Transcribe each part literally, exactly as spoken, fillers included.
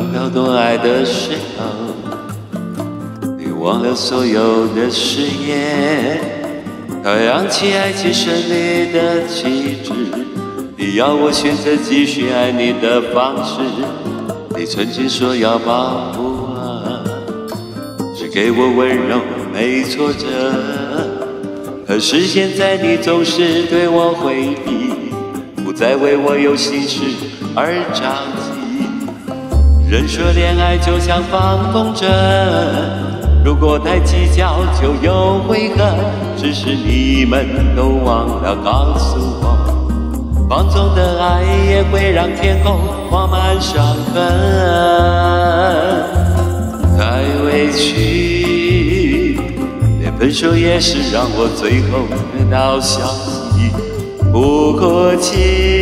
到多爱的时候，你忘了所有的誓言，太阳起爱情胜利的旗帜。你要我选择继续爱你的方式，你曾经说要保护我，只给我温柔没挫折。可是现在你总是对我回避，不再为我有心事而着急。人说恋爱就像放风筝，如果太计较就有悔恨。只是你们都忘了告诉我，放纵的爱也会让天空挂满伤痕。太委屈，连分手也是让我最后得到消息。不客气，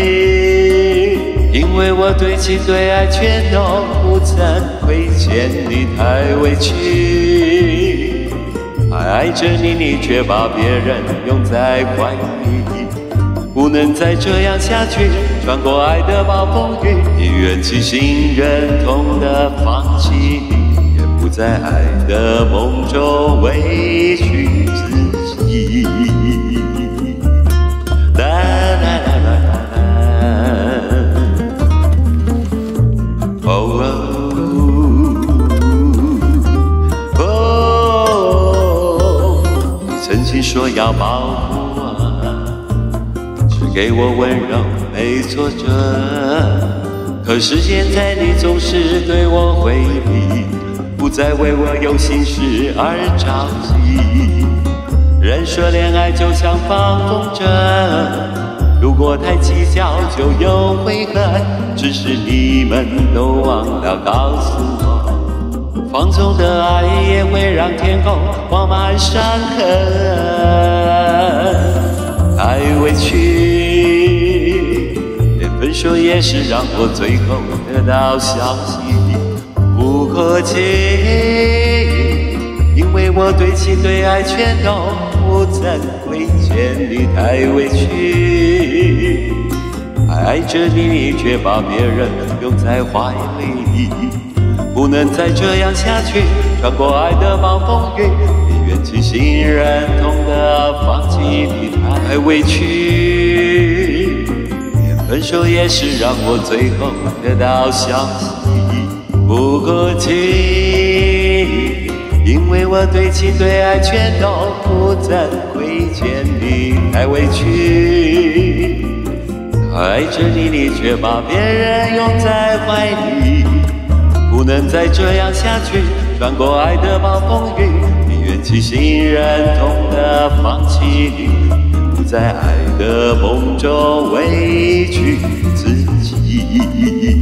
因为我对情对爱全都不曾亏欠你。太委屈，还爱着你，你却把别人拥在怀里。不能再这样下去，穿过爱的暴风雨，宁愿清醒忍痛的放弃，也不在爱的梦中委屈自己。啦啦啦啦啦，哦哦哦，你曾经说要保护给我温柔没挫折，可是现在你总是对我回避，不再为我有心事而着急。人说恋爱就像放风筝，如果太计较就有悔恨。只是你们都忘了告诉我，放纵的爱也会让天空挂满伤痕。太委屈，连分手也是让我最后得到消息。不客气，因为我对情对爱全都不曾亏欠你。太委屈，还爱着你，你却把别人拥在怀里。不能再这样下去，穿过爱的暴风雨，宁愿清醒忍痛的放弃你。太委屈，连分手也是让我最后得到消息。不客气，因为我对情对爱全都不曾亏欠你。太委屈，爱着你，你却把别人拥在怀里。不能再这样下去，穿过爱的暴风雨，宁愿清醒忍痛的放弃你，不在爱的梦中委屈自己。